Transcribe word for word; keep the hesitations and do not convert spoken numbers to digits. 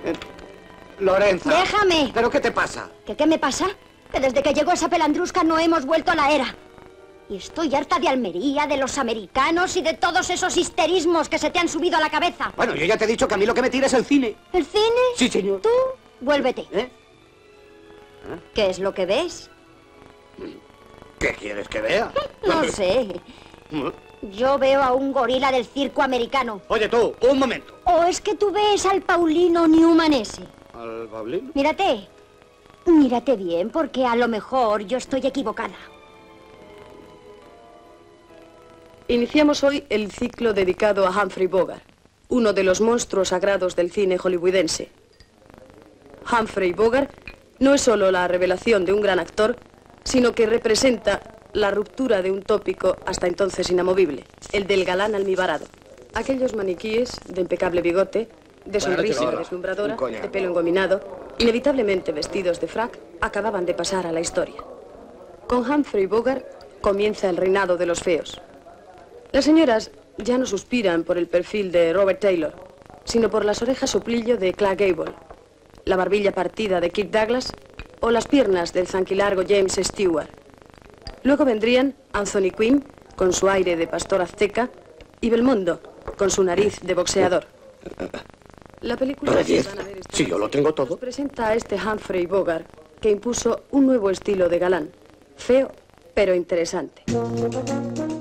Eh, Lorenza. ¡Déjame! ¿Pero qué te pasa? ¿Qué qué me pasa? Que desde que llegó esa pelandrusca no hemos vuelto a la era. Y estoy harta de Almería, de los americanos y de todos esos histerismos que se te han subido a la cabeza. Bueno, yo ya te he dicho que a mí lo que me tira es el cine. ¿El cine? Sí, señor. Tú, vuélvete. ¿Eh? ¿Qué es lo que ves? ¿Qué quieres que vea? No sé. Yo veo a un gorila del circo americano. Oye, tú, un momento. ¿O es que tú ves al Paulino Newman ese? ¿Al Paulino? Mírate. Mírate bien, porque a lo mejor yo estoy equivocada. Iniciamos hoy el ciclo dedicado a Humphrey Bogart, uno de los monstruos sagrados del cine hollywoodense. Humphrey Bogart no es solo la revelación de un gran actor, sino que representa la ruptura de un tópico hasta entonces inamovible, el del galán almibarado. Aquellos maniquíes de impecable bigote, de sonrisa deslumbradora, de pelo engominado, inevitablemente vestidos de frac, acababan de pasar a la historia. Con Humphrey Bogart comienza el reinado de los feos. Las señoras ya no suspiran por el perfil de Robert Taylor, sino por las orejas soplillo de Clark Gable, la barbilla partida de Kirk Douglas o las piernas del zanquilargo James Stewart. Luego vendrían Anthony Quinn, con su aire de pastor azteca, y Belmondo, con su nariz de boxeador. La película que van a ver esta Si yo lo tengo todo. nos presenta a este Humphrey Bogart, que impuso un nuevo estilo de galán, feo pero interesante.